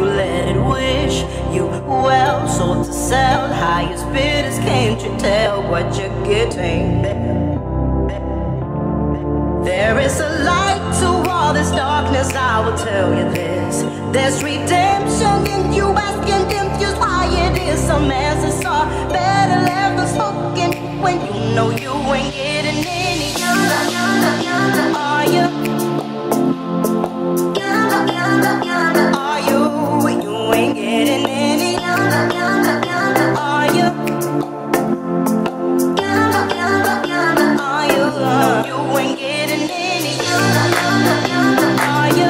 let it wish you well. Sold to sell, highest bidders, can't you tell what you're getting? There is a light to all this darkness, I will tell you this. There's redemption in you, asking confused why it is some answers are better left unspoken when you know you ain't getting any younger. Are you? Are you? You ain't getting any younger. Are you? Are you? You ain't getting any younger. Are you?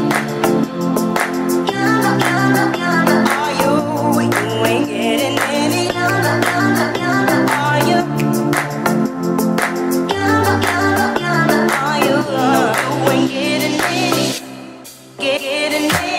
Are you? You ain't getting any younger. Are you? Are you? You ain't getting any. Getting any.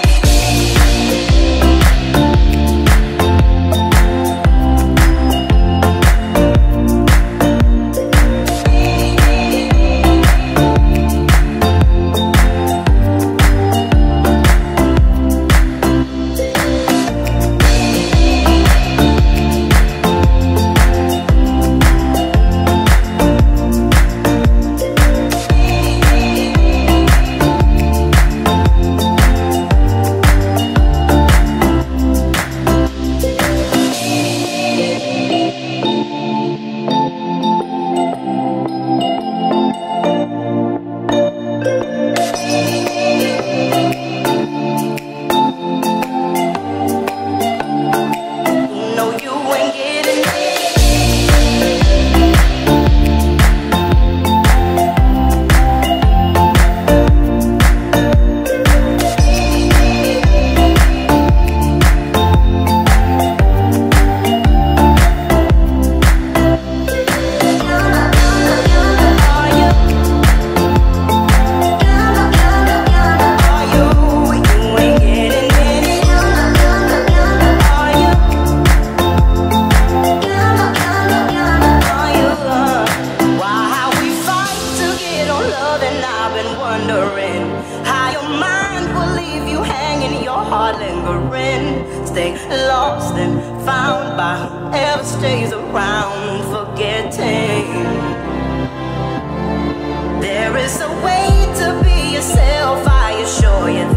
How your mind will leave you hanging, your heart lingering. Stay lost and found by whoever stays around, forgetting. There is a way to be yourself, I assure you.